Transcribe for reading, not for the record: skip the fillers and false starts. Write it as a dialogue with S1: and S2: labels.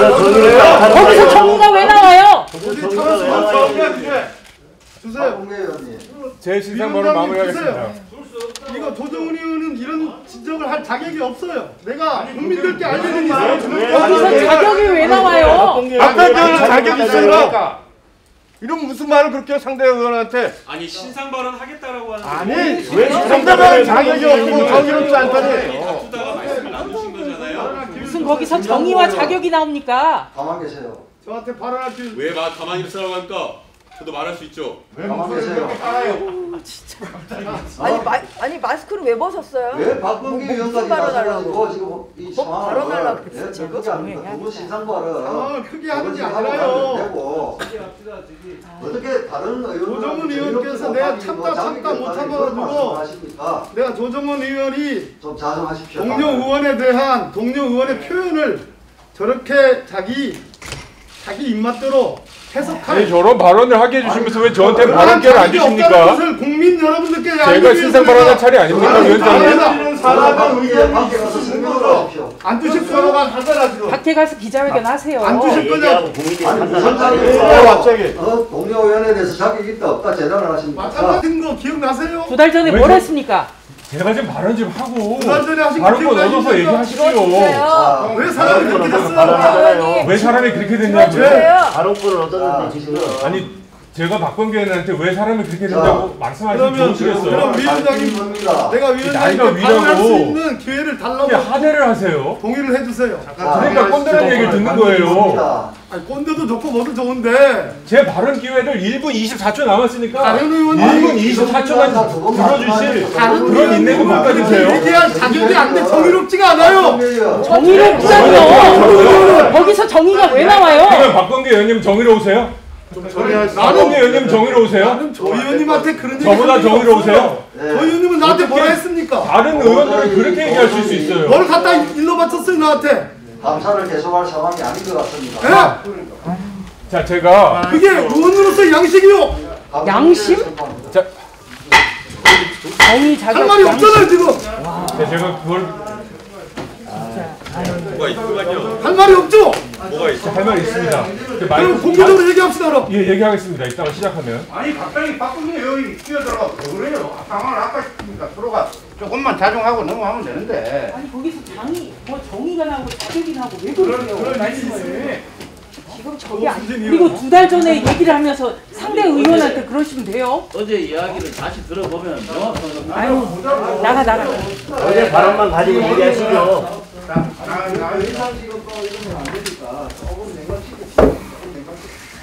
S1: 거기서 정의가 왜 나와요?
S2: 주세요.
S3: 제 신상번호 마무리하겠습니다.
S4: 이거 조정훈 의원은 이런 지적을 할 자격이 없어요. 내가 국민들께 알려드리는 있어요.
S1: 거기서 자격이 왜 나와요?
S3: 답변 자격이 있어요. 이런 무슨 말을 그렇게 상대 의원한테?
S5: 아니 신상 발언 하겠다라고 하는.
S3: 아니 왜 상대방은 자격이 없고 정의롭지 않다니?
S5: 다투다가 말씀을 나누신 거잖아요.
S1: 무슨 거기서 정의와 자격이 나옵니까?
S2: 가만 계세요.
S4: 저한테 발언할 줄.
S5: 왜 가만히 있으라고 하니까 저도 말할 수 있죠.
S2: 가만 계세요.
S6: 아니 마스크를 왜 벗었어요?
S2: 왜 박범계 의원까지 나서가지고 지금 이 상황을
S6: 발언하려고
S2: 그렇게 합니까? 너무 신상 발언.
S4: 크게 하는 게 아니라요.
S2: 어떻게 다른
S4: 조정훈 의원께서 내가 참다 못 참아가지고 내가 조정훈 의원이
S2: 좀 자정하십시오.
S4: 동료 의원에 대한 동료 의원의 표현을 저렇게 자기 입맛대로 해석할
S3: 저런 발언을 하게 해주시면서 왜 저한테 발언권을 안 주십니까?
S4: 국민 여러분들께
S3: 제가 신상 발언할 차례 아닙니까, 위원장님?
S2: 사람의 의견 밖에 가서 설명을 하십시오.
S4: 안 주실 거라고 하더라도
S1: 밖에 가서 기자회견 하세요.
S4: 안 주실 거냐고.
S2: 아니 무슨
S3: 갑자기
S2: 동료 의원에 대해서 자격이 있다 없다 재단을 하십니까?
S4: 마찬가지인 거 기억나세요?
S1: 2달 전에 뭘 했습니까?
S3: 제가 지금 발언 좀 하고
S4: 2달 전에 하신 거
S3: 발언권 얻어서 얘기하십시오.
S4: 왜 사람이 그렇게 됐어요?
S3: 왜 사람이 그렇게 됐냐고요?
S2: 발언권을 얻었는데 지금
S3: 아니 제가 박범계 의원한테 왜 사람이 그렇게 된다고 말씀하시면
S4: 그럼
S3: 좋으시겠어요?
S4: 위원장님 내가
S3: 나이가
S4: 위원장님께 발언할 수
S3: 위라고
S4: 있는 기회를 달라고
S3: 하대를 하세요.
S4: 동의를 해주세요.
S3: 그러니까 꼰대라는 얘기를 듣는 거예요.
S4: 아니, 꼰대도 좋고 뭐도 좋은데
S3: 제 발언 기회를 1분 24초 남았으니까
S4: 다른 의원님
S3: 1분 24초만 들어주실 그런 인내도 못 가지세요.
S4: 얘기할 자격이 안 돼. 정의롭지가 않아요.
S1: 정의롭잖아요. 거기서 정의가 왜 나와요?
S3: 그러면 박범계 의원님 정의로우세요? 박범계 의원님 정의로우세요?
S4: 나는 조 의원님한테 그런 얘기
S3: 저보다 정의로우세요?
S4: 조 의원님은 나한테 뭐라 했습니까?
S3: 다른 의원들은 그렇게 얘기하실 수 있어요.
S4: 뭘 갖다 일러 바쳤어요 나한테?
S2: 감사를 계속할 상황이 아닌 것 같습니다.
S3: 자 제가
S4: 그게 의원으로서 양식이요.
S1: 양심?
S3: 자
S1: 정의 자격
S4: 할 말이 없잖아요 지금.
S3: 제가 그걸
S5: 뭐가 있구만요.
S4: 할 말이 없죠?
S5: 뭐가 있어?
S3: 할 말이 있습니다.
S4: 그럼 공개적으로 얘기합시다 그럼.
S3: 예 얘기하겠습니다. 이따가 시작하면.
S7: 아니 갑자기 박근혜 의원이 뛰어들어가 왜 그래요? 상황을 아까 시킵니까? 서로가 조금만 자중하고 넘어가면 되는데.
S1: 아니 거기서 정의가 나오고 자격이 나오고 왜 그러세요? 말씀을. 지금 저게 아니 그리고 2달 전에 얘기를 하면서 상대 의원한테 그러시면 돼요?
S8: 어제 이야기를 다시 들어보면 명확한 겁니다.
S1: 아유 나가
S8: 어제 발언만 가지고 얘기하시죠.
S2: 예산 지급도 이러면 안 되니까 조금 냉각시켜주세요.